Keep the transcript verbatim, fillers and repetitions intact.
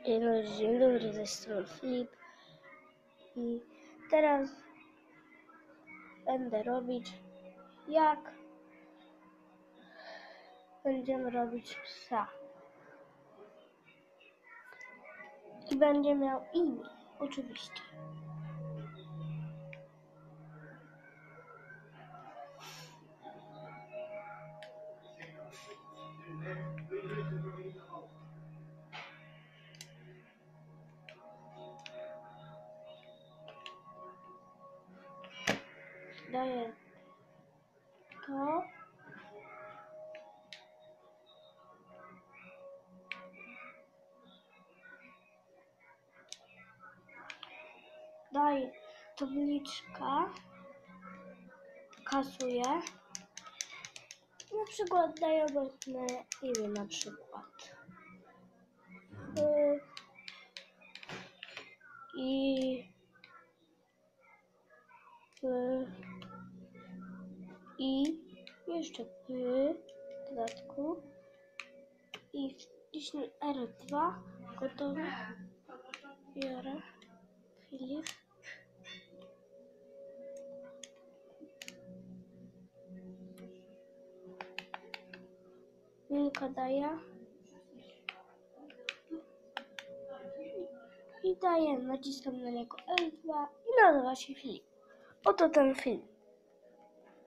Dzień dobry, ze strony Filip i teraz będę robić, jak będziemy robić psa i będzie miał imię, oczywiście. Daję to. Daję tabliczkę. Kasuję. Na przykład daję obecne imię, na przykład. Yy, I yy, I jeszcze P w dodatku i wciśnę R dwa, gotowe, biorę, Filip, linka daję i daję, naciskam na niego L dwa i nazywa się Filip. Oto ten film.